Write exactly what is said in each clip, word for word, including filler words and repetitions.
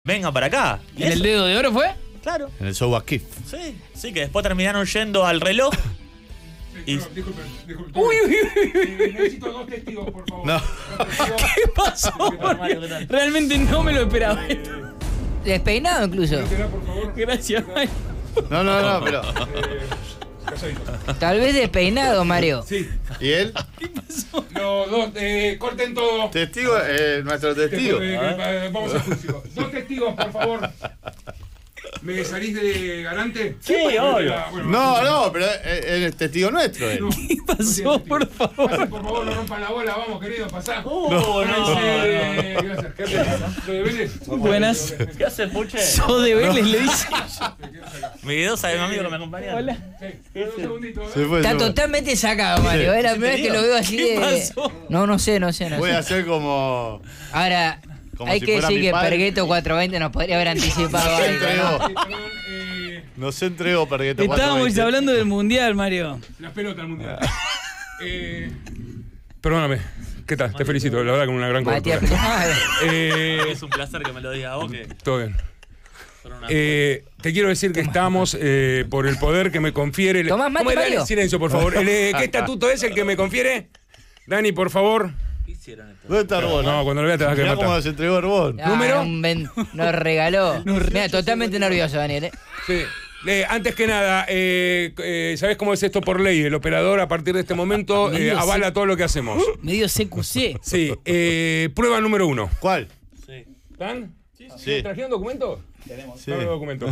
venga para acá. ¿En eso? El dedo de oro fue? Claro. En el show Akif. Sí, sí, que después terminaron yendo al reloj. Sí, y... no, disculpen, disculpen. Uy, uy, uy. Eh, necesito dos testigos, por favor. No. Dos testigos. ¿Qué pasó? Mario, ¿qué tal? Realmente no me lo esperaba. Despeinado incluso. Espera, por favor. Gracias, Mario. No, no, no, pero. Eh, casadito. Tal vez despeinado, Mario. Sí. ¿Y él? ¿Qué pasó? No, dos, eh, corten todo. Testigo, eh, nuestro testigo. Eh, eh, vamos al juicio. Dos testigos, por favor. ¿Me salís de garante? Sí, obvio. Bueno, No, no, pero es es testigo nuestro él. no, ¿Qué no pasó, tiene por testigo. favor? Pasen, por favor, no rompan la bola. Vamos, querido, pasá. Uh, no, Eh, gracias. ¿Qué haces? ¿Lo de Vélez? Buenas. ¿Qué hace, Puche? Sos de Vélez, le dice. Mi video sabe mi amigo que me acompaña. Hola. Sí, un segundito. Se ¿eh? fue, Está se fue. totalmente sacado, Mario. Es la primera vez que lo veo así ¿Qué de. pasó? No, no sé, no sé, no Voy a sé. hacer como. Ahora, Como hay si que fuera decir mi que padre. Pergueto cuatrocientos veinte nos podría haber anticipado Se algo, entregó. ¿no? Sí, perdón, eh, No se entregó Pergueto Estábamos cuatrocientos veinte. hablando del mundial, Mario. las pelotas del mundial. Eh, Perdóname. ¿Qué tal? Te felicito, la verdad, con una gran Matías. cobertura. Ah, Eh, Es un placer que me lo digas a vos. Que todo bien. son una- Eh, te quiero decir que estamos eh, por el poder que me confiere. el- Tomás, mate, ¿Cómo era? Mario. Silencio, por favor. El, eh, ¿Qué estatuto es el que me confiere? Dani, por favor. ¿Qué hicieron esto? ¿Dónde está Arbón? No, cuando lo veas te vas a querer Mirá cómo matar. nos entregó Arbón. ah, ¿Número? un ven- Nos regaló. Mira, totalmente nervioso, Daniel. ¿eh? Sí. Eh, antes que nada, eh, eh, ¿sabés cómo es esto por ley? El operador a partir de este momento eh, Medio avala sí. todo lo que hacemos. Medio C Q C. Sí. Eh, prueba número uno. ¿Cuál? Sí. ¿Están? Sí. ¿Trajeron documento? Sí. No, no, documento.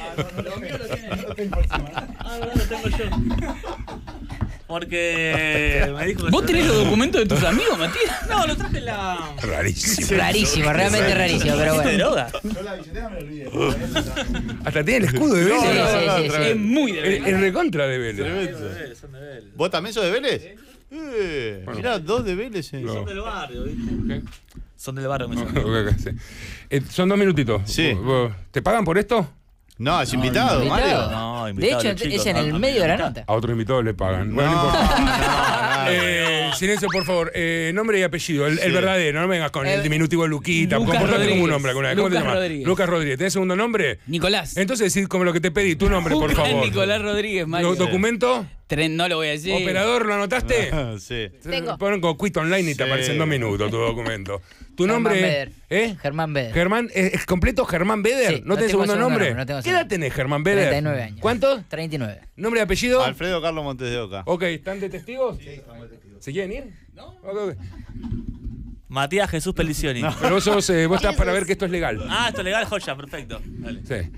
Ah, no, lo tengo yo. Porque me dijo que ¿Vos yo- tenés los documentos de tus amigos, Matías? No, lo traje en la. Rarísimo. Rarísimo, realmente rarísimo, pero ¿De bueno. droga? Hasta tiene el escudo de Vélez. Sí, No, no, sí, no, sí, sí. tremendo. Es muy de El, Vélez. el recontra de Vélez. Tremendo. Son de Vélez. ¿Vos también sos de Vélez? Eh, mirá, dos de Vélez. eh. No. Son del barrio, ¿viste? Son del barrio, me Ok, dicen. ok, sí. Eh, son dos minutitos. Sí. ¿Vos- vos- ¿Te pagan por esto? No, es invitado, Invitado. Mario. No, De invitado hecho, los chicos, es en no, el no, medio de la invitado. nota. A otro invitado le pagan. Bueno, no, No, importa. no, no. Eh, silencio, por favor. Eh, nombre y apellido. El, el Sí. verdadero. No me vengas con el Eh, diminutivo Luquita. Lucas Comportate como un Rodríguez. nombre alguna vez. ¿Cómo te Lucas llamas? Rodríguez. Lucas Rodríguez. ¿Tenés segundo nombre? Nicolás. Entonces decir como lo que te pedí. Tu nombre, por Julián favor. Nicolás Rodríguez, Mario. Do- ¿Documento? Tren, no lo voy a decir. ¿Operador? ¿Lo anotaste? Sí. Tengo. Ponen con Quit Online y te Sí. aparece en dos minutos tu documento. ¿Tu Germán nombre? Beder. ¿Eh? Germán Beder. Germán, ¿es, es completo Germán Beder? Sí, ¿No no tenés tengo segundo segundo nombre? nombre, no tengo ¿Qué edad segundo. tenés, Germán Beder? treinta y nueve años. ¿Cuánto? treinta y nueve. ¿Nombre y apellido? Alfredo Carlos Montes de Oca. Ok, ¿están de testigos? Sí, estamos de testigos. ¿Se quieren ir? No. Ok, ok. Matías Jesús Pelicioni. Pero vos, sos, eh, vos estás para ver que esto es legal. Ah, esto es legal, joya, perfecto. Dale. Sí.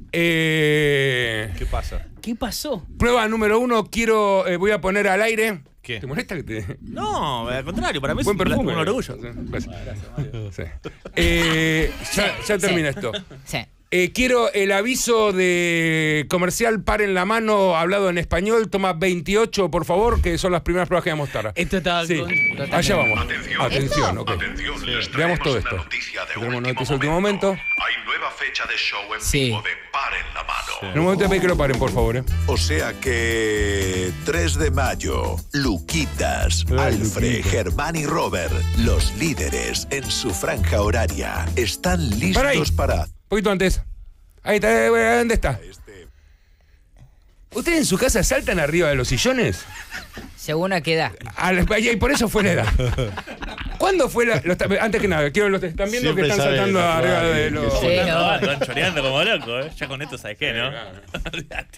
Eh, ¿Qué pasa? ¿Qué pasó? prueba número uno, quiero, eh, voy a poner al aire. ¿Qué? ¿Te molesta que te...? No, al contrario, para mí es Buen un, perfume. un orgullo. Sí, gracias. Sí. Eh, ya, ya termina esto. Sí. Eh, quiero el aviso de comercial Paren la Mano, hablado en español, toma veintiocho, por favor, que son las primeras pruebas que vamos a mostrar. Esto estaba Sí, con... allá vamos. Atención. Atención, ok. Atención, les Veamos traemos todo una esto. noticia de Tenemos último noticia de último momento. Hay nueva fecha de show en Sí. vivo de Paren la Mano. En un momento de que lo paren, por favor. ¿eh? O sea que tres de mayo, Luquitas, Ay, Alfred, Luquita. Germán y Robert, los líderes en su franja horaria, están Para ahí. listos para Un poquito antes. Ahí está, eh, ¿dónde está? este ¿Ustedes en su casa saltan arriba de los sillones? Según a qué edad. A la- y por eso fue la edad. ¿Cuándo fue la.? Los, antes que nada, quiero los están viendo Siempre que están sabe saltando jugar arriba bien, de que los. sí. Sí, No, no. están choreando como loco, ¿eh? Ya con esto sabes qué, ¿no? Olvídate.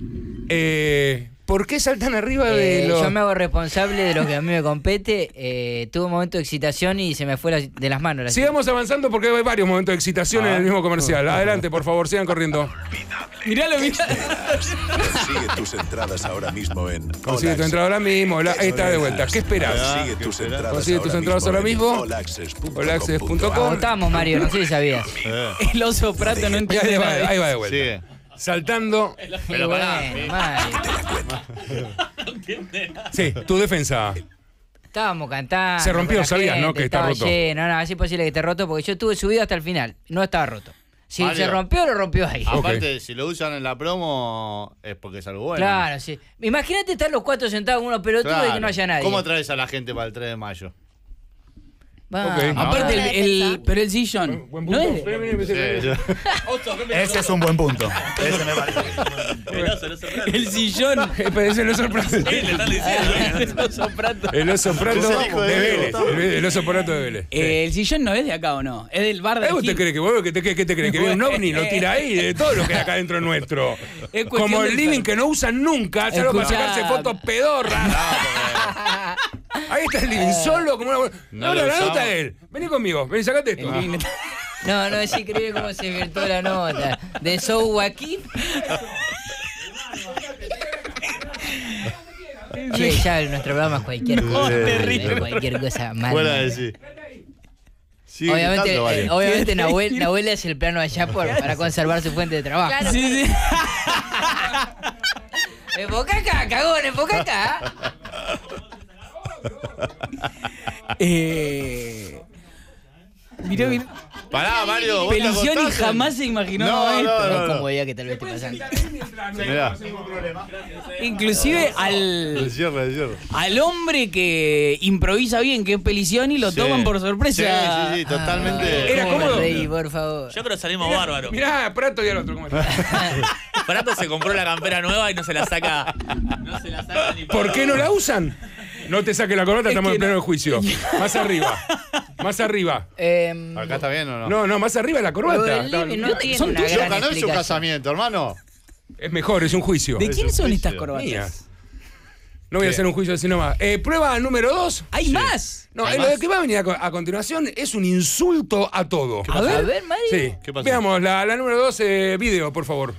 Eh, ¿Por qué saltan arriba de Eh, los.? yo me hago responsable de lo que a mí me compete. Eh, tuve un momento de excitación y se me fue la- de las manos. la- Sigamos avanzando porque hay varios momentos de excitación en el mismo comercial. Adelante, por favor, sigan corriendo. Miralo, miralo. Consigue tus entradas ahora mismo en Consigue tu entrada ahora mismo. la- ahí está de vuelta. ¿Qué esperas? Consigue ¿Qué tus esperás? entradas Consigue tus ahora entradas mismo ahora en mismo. olaccess punto com All access punto com. Agotamos, Mario, no sé si sabías. Eh, El oso prato no Ahí entiende va, nada. ahí va de vuelta. sigue. Saltando. Qué bueno, Mario. Sí, tu defensa. Estábamos cantando. Se rompió, con la sabías, ¿no? gente, Que está estaba roto. lleno. No, no, es imposible que esté roto porque yo estuve subido hasta el final. No estaba roto. Si Mario. se rompió, lo rompió ahí. Ah, Aparte, si lo usan en la promo, es porque es algo bueno. Claro, sí. Imagínate estar los cuatro sentados con unos pelotudos y que no haya nadie. ¿Cómo traes a la gente para el tres de mayo? Va. Ok. Aparte, el, Ahora el- defensa. pero el sillón. Buen ¿No punto. es? Vení, vení, vení, vení. Ese es un buen punto. Ese me parece. El oso, el oso prato. El sillón. Eh, pero ese es el oso prato. Sí, le están diciendo. El oso prato. El oso prato Es el hijo de de Vélez. Gustavo. El, el oso prato de Vélez. Sí. Eh, el sillón no es de acá o no, es del bar de ¿Eh, ¿Vos te Gil. crees que vos que te, que, que te crees que viene un ovni lo tira ahí de todo lo que hay acá dentro es nuestro? Es cuestión Como el del living per- que no usan nunca, salvo para Escuchá. sacarse fotos pedorras. Ahí está el living solo como una. No No, lo la nota usamos. de él. Vení conmigo, vení, sacate esto. El living está- No, no, es increíble cómo se virtuó la nota. De So Joaquín. Che, ya nuestro programa es cualquier cosa. terrible. Cualquier cosa mala. Fuera de sí. Sigue Obviamente, gritando, vale. eh, obviamente Nahuel, Nahuel es el plano allá por, para conservar su fuente de trabajo. Claro. Sí, sí. Enfoca acá, cagón, enfoca acá. Eh... Mirá, mirá. Pará, Mario. vos te Pelicioni acostaste. jamás se imaginó No, esto. no, no, Es no. como día que tal vez te pasan. Mirá. Inclusive al, El cierre, el cierre. al hombre que improvisa bien, que es Pelicioni, lo Sí. toman por Sí, sorpresa. sí, sí, totalmente. Era ¿Cómo me cómodo? reí, por favor? Yo creo que salimos bárbaros. Mirá, Prato y el otro, ¿cómo está? Prato se compró la campera nueva y no se la saca. No se la saca ni ¿Por qué no la usan? No te saques la corbata, Es estamos que en pleno no. de juicio. Más arriba. Más arriba. Eh, ¿Acá está bien o no? No, no, más arriba la lo corbata. del Está- living no tiene son una tuyos, gran Yoka, no es un explicación. casamiento, hermano. Es mejor, es un juicio. ¿De Es quiénes un son juicio. estas corbatas? Mías. No voy a hacer un juicio así nomás. Eh, prueba número dos. ¿Hay más? No, ¿Hay eh, lo más? que va a venir a, co- a continuación es un insulto a todo. A ver. A ver, Mario. Sí. ¿Qué pasó? Veamos, la, la número dos, eh, video, por favor.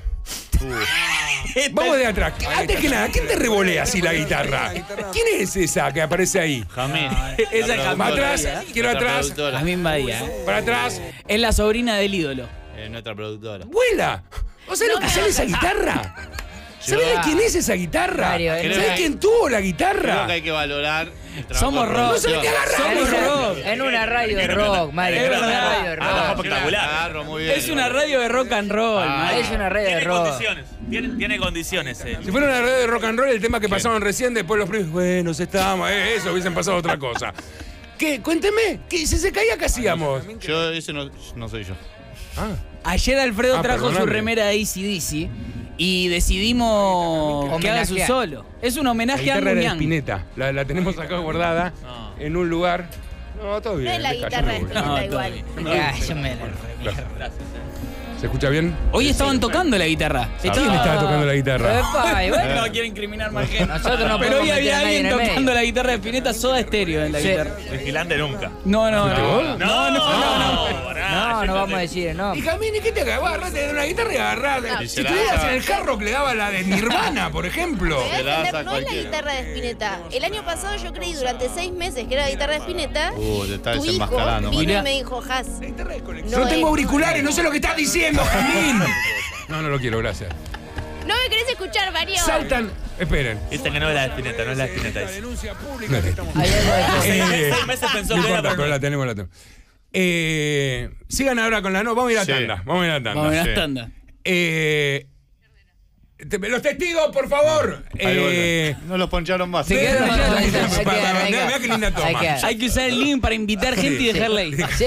Vamos de atrás. Antes que nada, ¿quién te revolea así la guitarra? ¿Quién es esa que aparece ahí? Jamín. Esa es Más Jamín atrás, Badía. quiero atrás, Jamín Badía. ¿eh? para atrás. Es la sobrina del ídolo. Eh, nuestra productora. ¡Vuela! ¿Vos sabés lo que sale esa guitarra? ¿Sabés de quién es esa guitarra? Mario, eh. ¿Sabés quién tuvo la Creo guitarra? que hay que valorar el trabajo Somos de rock. producción. No se te agarra. Somos En una- rock. En una radio de rock, Mario. Es En una verdad. radio de Ah, rock. espectacular. Agarro muy bien. Es una radio de rock and roll, Ah, Mario. Es una radio de Tiene rock. condiciones. Tiene, tiene condiciones. eh. Si fuera una radio de rock and roll, el tema que pasaban recién, después los primos, bueno, se estábamos, eh, eso, hubiesen pasado otra cosa. ¿Qué? Cuénteme, ¿qué? Si se caía, ¿qué hacíamos? Yo, ese no, no soy yo. Ah, Ayer Alfredo Ah, trajo su perdóname. remera de A C D C y decidimos que haga su Homenajear. solo. Es un la homenaje a guitarra era de Anguñán. Spinetta. La, la tenemos acá guardada No. en un lugar. No, todo bien. No es la deja, yo guitarra me de voy. Spinetta No, todo igual. bien. Ah, yo me la Gracias. eh. ¿Se escucha bien? Hoy estaban tocando la guitarra. ¿Quién estaba tocando la guitarra? Epa, y bueno. No quiero incriminar más gente. Nosotros no Pero podemos hoy meter había a nadie alguien en el medio. tocando la guitarra de Spinetta, Soda Estéreo en la Sí. guitarra. Vigilante nunca. No, no, ¿Fuiste no. vos? No, no, no, no. pará, No, yo no vamos te- a decir, no. Y Jamín, ¿y qué te agarrás? Agarrate de una guitarra y agarrás. Y Si se la estuvieras haga. en el carro que le daba la de Nirvana, por ejemplo. Me voy a Se la defender, hace no es la cualquiera. guitarra de Spinetta. El año pasado yo creí durante seis meses que era la guitarra de Spinetta. Uh, te está Tu hijo desenmascarando, vino Mario. y me dijo, Has, La guitarra de colección. No No tengo es. auriculares, no sé lo que estás diciendo, Jamín. No, no lo quiero, gracias. no me querés escuchar, Mario. Saltan. Esperen. Viste que no es la de Spinetta, no es la de Spinetta. esa. Denuncia pública. Hay algo de- Eh, Seis meses pensó no que era, importa, pero pero no. la tenemos, la tenemos. Eh, sigan ahora con la no, vamos a ir a Sí. tanda. Vamos a ir a tanda. Vamos a Sí. la tanda. Eh, te- los testigos, por favor. Ahí Eh, vuelve. No los poncharon más. Se quedaron no, allá, no, ahí no, quedan, no, ahí para, quedan, para, ahí mirá, quedan. mirá qué linda Ahí toma. quedan. Hay que usar el link para invitar gente y dejarla ahí. Sí.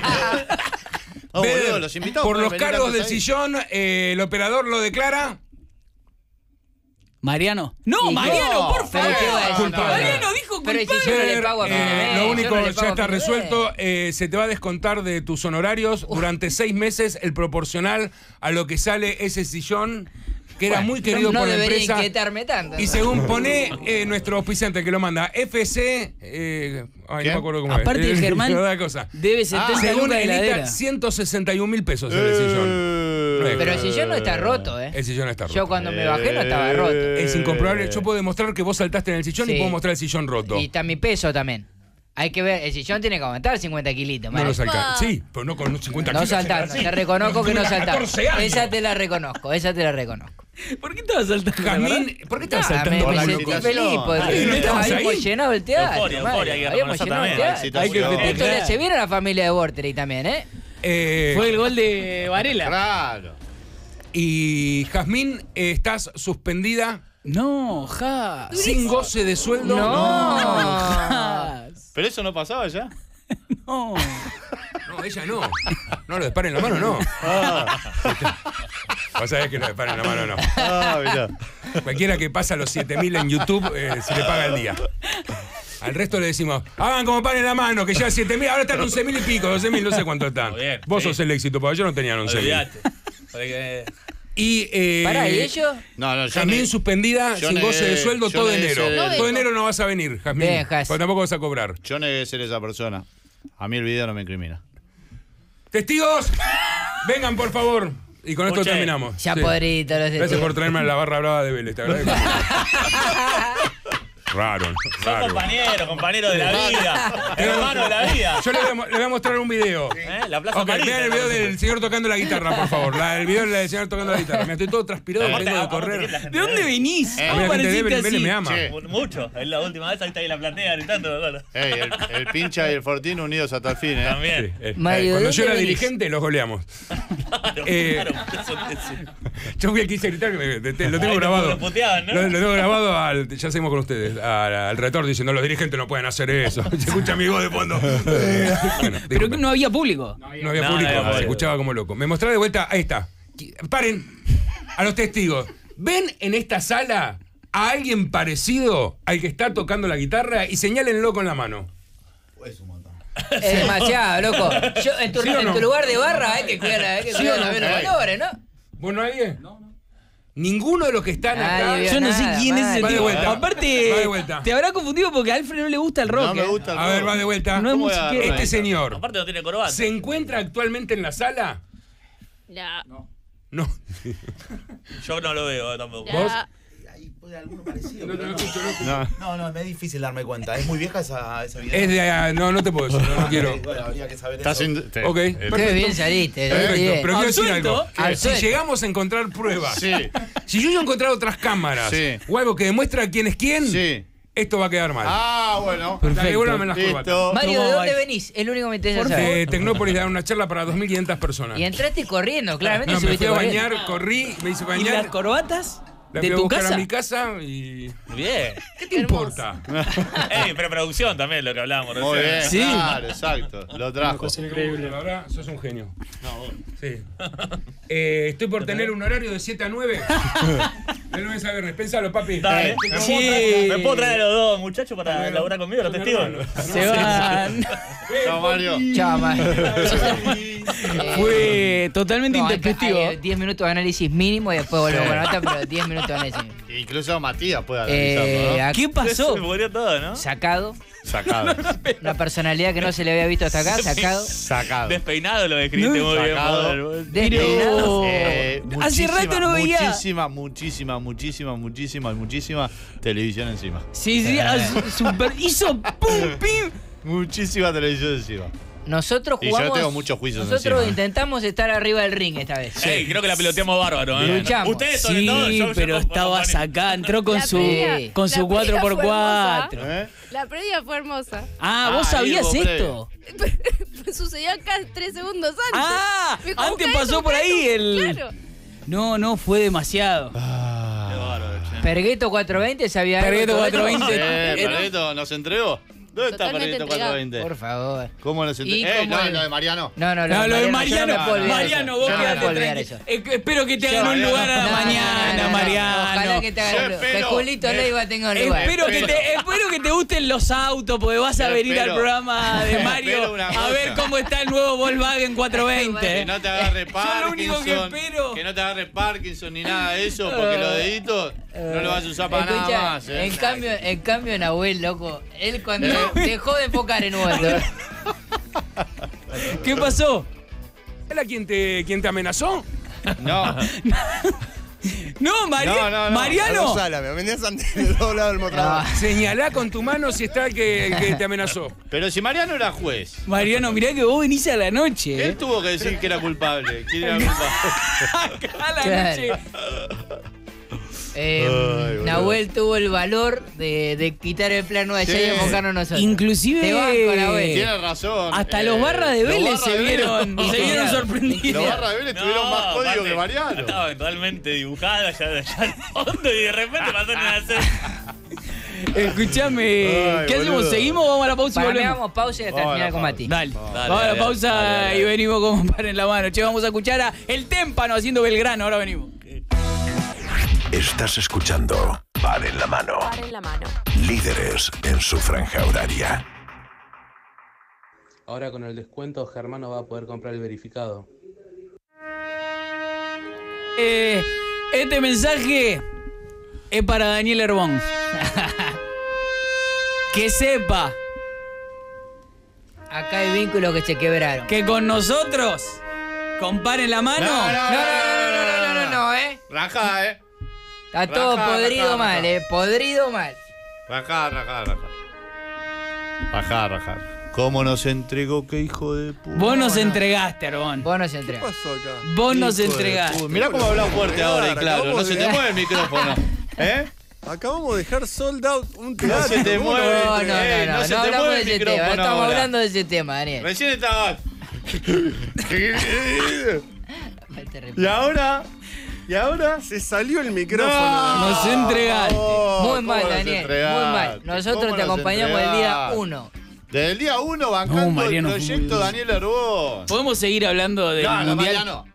Oh, Ver, boludo, los invitados por pueden los venir cargos antes del ahí. sillón, eh, el operador lo declara. Mariano. No, Y Mariano, no, por pero favor. ¿qué va a decir? Culpable. Mariano dijo Pero culpable. si yo no le pago a fin de Eh, mes, lo yo único no le ya pago a está fin de mes. resuelto. eh, se te va a descontar de tus honorarios durante seis meses el proporcional a lo que sale ese sillón, que era muy querido no por la debería empresa. inquietarme tanto. Y según pone eh, nuestro auspiciante que lo manda, F C. Eh, ay, no me acuerdo cómo Aparte es. el Germán Otra cosa. debe setenta Según lucas de el I T A, heladera. ciento sesenta y un mil pesos el sillón. Eh, Pero el sillón no está roto, ¿eh? El sillón está roto. Yo cuando me bajé no estaba roto. Es incomprobable. Yo puedo demostrar que vos saltaste en el sillón y Sí. puedo mostrar el sillón roto. Y está mi peso también. Hay que ver, el sillón tiene que aumentar cincuenta kilitos. No Mario. lo saltaste. Sí, pero no con cincuenta No kilos. saltaron, así. te reconozco que no Tuve saltaron. catorce años. Esa te la reconozco, esa te la reconozco. ¿Por qué estabas saltando? Jamín, ¿por qué estabas Ah, saltando me, como me la sentí excitación. feliz porque Ah, ¿no estabas habíamos ahí? llenado el teatro. Euforia, Mario, euforia, hay que habíamos reconocer llenado el también. teatro. Hay que Esto festejar. le- se vieron a la familia de Bortley también, ¿eh? Eh, Fue el gol de Varela. Claro. y Jazmín, eh, estás suspendida No, ja. sin goce de sueldo. No. Ja. Pero eso no pasaba ya. No. No, ella no. No, lo disparen en la mano, no. Ah. Vos sabés que lo disparen en la mano, no. Ah, mirá. Cualquiera que pasa los siete mil en YouTube eh, se le paga el día. Al resto le decimos, hagan como pan en la mano, que ya siete mil, ahora están once mil y pico, doce mil, no sé cuánto están. Bien, Vos sí. sos el éxito, porque yo no tenía once mil. Olvídate. Porque- Y, eh, Pará, ¿y ellos? No, no, yo Jazmín ne- suspendida, yo sin negué- goce de sueldo yo todo negué enero. ser- No Todo vengo. enero no vas a venir, Jazmín. Bien, Jaz. Porque tampoco vas a cobrar. Yo negué ser esa persona. A mí el video no me incrimina. ¡Testigos! Vengan, por favor. Y con esto Escuché. terminamos. Ya Sí. podrito los Gracias por traerme a la barra brava de Vélez. Te agradezco. Raro, Son raro. compañeros, compañeros de la vida. Hermano de la vida. Yo le voy, a, mo- le voy a mostrar un video. ¿Eh? La Plaza Ok, Marina. vean el video del señor tocando la guitarra, por favor. La, el video del señor tocando la guitarra. Me estoy todo transpirado, Aparte, vengo de aparte que correr. la gente ¿De dónde venís? Eh, ¿Cómo La gente de pareciste Vélez, Vélez así? me ama. Che. Mucho. Es la última vez, ahí está ahí la platea gritando. Bueno, Ey, el, el pincha y el Fortín unidos hasta el fin, ¿eh? también. Sí, eh. Mario, Cuando ¿de yo era dónde venís? dirigente, los goleamos. Claro, Eh, claro, eso- eso- Yo fui el que quise gritar, que me- te- te- lo Ahí tengo te grabado. lo puteaban, ¿no? Lo, lo tengo grabado, al, ya seguimos con ustedes, al, al retorno diciendo los dirigentes no pueden hacer eso. Se escucha mi voz de fondo. Bueno, Pero disculpen. que no había público. No había No, público, no había se público. escuchaba como loco. Me mostrá de vuelta, ahí está. Paren a los testigos. ¿Ven en esta sala a alguien parecido al que está tocando la guitarra? Y señálenlo con la mano. Es demasiado, loco. Yo, en tu, ¿Sí o en no? tu lugar de barra hay que cuidar, hay que ¿Sí cuidar o no? los Ey. valores, ¿no? ¿Vos nadie? No, no. Ninguno de los que están acá. Nadie vio Yo no nada, sé quién es el Va de tipo. vuelta. Aparte, Va de vuelta. te habrá confundido porque a Alfred no le gusta el rock. No me ¿eh? gusta el A ver, rock. va de vuelta. No es ¿Cómo voy a musiquero. agarrar? Este señor Aparte no tiene corbata. se encuentra actualmente en la sala. No. No. Yo no lo veo tampoco. ¿Vos? Ya. Ahí puede alguno parecido. No, pero no no. escucho, no escucho. No. No, no, me es difícil darme cuenta. Es muy vieja esa, esa video. Es de. ah, no, no te puedo decir, no, no quiero. Bueno, habría que saber Estás eso. sin- te- Ok. eh, Qué bien saliste. Perfecto, bien. pero quiero Al decir suelto. algo. Al Si suelto. llegamos a encontrar pruebas, Sí, si yo he encontrado otras cámaras Sí. o algo que demuestra quién es quién, sí. esto va a quedar mal. Ah, bueno. Dale, devuélvame las corbatas. Listo. Mario, ¿de ¿Cómo dónde va? venís? Es lo único que me interesa saber. De Tecnópolis dar una charla para dos mil quinientas personas. Y entraste corriendo, claramente No, me fui subiste a corriendo. bañar, corrí, me hice ¿Y bañar. las corbatas? La ¿De fui a tu buscar casa? a mi casa y. Bien. ¿Qué te importa? Ey, pero producción también, lo que hablábamos Muy bien. recién. Sí. Claro, exacto. Lo trajo. Increíble. La verdad, sos un genio. Sí. Eh, estoy por tener un horario de siete a nueve. De lunes a viernes. Pensalo, papi. Dale. ¿Me puedo Sí. traer? ¿Me puedo traer a los dos muchachos para laburar conmigo, los testigos? Se van. Chao, Mario. Chao, Mario. Fue totalmente No, hay- intempestivo. hay diez minutos de análisis mínimo y después volvemos con la nota, pero diez minutos de análisis. Incluso Matías puede Eh, analizarlo, ¿no? ac- ¿Qué pasó? Se murió todo, ¿no? Sacado. Sacado. Una personalidad que no se le había visto hasta acá, sacado. Sacado. Despeinado lo describiste No. muy bien. Sacado. Poder. Despeinado. Eh, Hace muchísima, rato no veía. Muchísima, muchísima, muchísima, muchísima, muchísima televisión encima. Sí, sí, ah, su- super, hizo pum, pim. Muchísima televisión encima. Nosotros Y yo jugamos. tengo muchos juicios Nosotros encima. intentamos estar arriba del ring esta vez. Ey, creo que la peloteamos bárbaro, ¿eh? Luchamos. Ustedes sobre Sí, todo, yo- yo pero con- estabas con- acá, entró con La su, previa- con la su previa cuatro por fue cuatro. ¿Eh? La previa fue hermosa. Ah, ¿vos Ah, sabías Diego, esto? Sucedió acá tres segundos antes. Ah, Me dijo, antes "Busca pasó esto, por busca ahí esto". el... Claro. No, no, fue demasiado. Qué bárbaro, che. Pergueto cuatrocientos veinte, ¿sabía algo? Pergueto de todo esto? cuatrocientos veinte. Eh, Perrito, ¿nos entregó? ¿Dónde está Totalmente Perrito entregado. cuatrocientos veinte? Por favor. ¿Cómo nos Y entregó? Eh, como no, el- lo de Mariano. No, no, No, lo de yo Mariano, no me puedo olvidar Mariano, eso. vos Yo no me quedate puedo olvidar tranquilo. eso. Eh, espero que te Yo, hagan un Mariano. lugar a la No, mañana, no, no, no. Mariano. Ojalá que te hagan Yo un lugar. Que espero- Julito Leiva tenga un lugar. Espero que, te, espero que te gusten los autos, porque vas a Yo venir espero- al programa de espero Mario una a cosa. ver cómo está el nuevo Volkswagen cuatrocientos veinte. Que no te agarre Yo Parkinson. lo único que espero... Que no te agarre Parkinson ni nada de eso, porque los deditos no los vas a usar para Escucha, nada más. eh. en cambio, en cambio Nahuel, loco, él cuando dejó de enfocar en Uber. ¿Qué pasó? ¿Era quien te, quien te amenazó? No, No, Maria- No, no, no. Mariano. me vendías antes del otro lado del mostrador. No, Señalá con tu mano si está el que, el que te amenazó. pero si Mariano era juez, Mariano, mirá que vos venís a la noche. él ¿eh? tuvo que decir que era culpable. ¿Quién era culpable? Acá a la Claro. noche. eh, Ay, boludo. Nahuel tuvo el valor de, de quitar el plano de allá Sí. y enfocarnos nosotros. Inclusive Te banco, Nahuel. Tiene razón. hasta eh, los barras de los Vélez barras se de Vélez- vieron, se vieron Los sorprendidos. barras de Vélez tuvieron más código aparte, que Mariano. Estaba totalmente dibujada allá, allá al fondo y de repente pasaron a hacer. Escuchame, Ay, ¿qué hacemos? boludo. ¿Seguimos o vamos a la pausa y Para mí volvemos? hagamos pausa y hasta Vamos a la terminar con pausa. Mati. Dale, Dale, vamos a la dale, pausa dale, dale, y dale. venimos con Paren en la mano. Che, vamos a escuchar a El Témpano haciendo Belgrano. Ahora venimos. Estás escuchando Par en la mano. Par en la mano. Líderes en su franja horaria. Ahora con el descuento Germán no va a poder comprar el verificado. Eh, este mensaje es para Daniel Herbón. Que sepa Acá hay vínculos que se quebraron. que con nosotros, con Par en la mano, No, no, No, no, no, no, no, no, no, no, eh. Rajá, eh. Está todo Rajá, podrido rajá, mal, rajá. eh. Podrido mal. Rajá, rajá, rajá. Rajá, rajá. ¿Cómo nos entregó? ¿Qué hijo de puta? vos nos entregaste, Herbón. Vos nos entregas. Vos nos Hijo de entregaste. puta. Mirá cómo habla fuerte ahora y claro. acabamos No se de- te mueve el micrófono. ¿Eh? Acabamos de dejar sold out un No teatro. se te ¿Cómo mueve. No, no, no, Eh, no, no no, se te hablamos mueve de el ese tema. micrófono Estamos ahora. hablando de ese tema, Daniel. Recién estaba. Te repito. Y ahora. ¿Y ahora? Se salió el micrófono. Nos entregaste. Muy mal, Daniel. Muy mal. Nosotros te acompañamos el día uno. Desde el día uno No, bancando Mariano, el fue proyecto muy- Daniel Herbón. ¿Podemos seguir hablando del No, no, mundial? Mariano.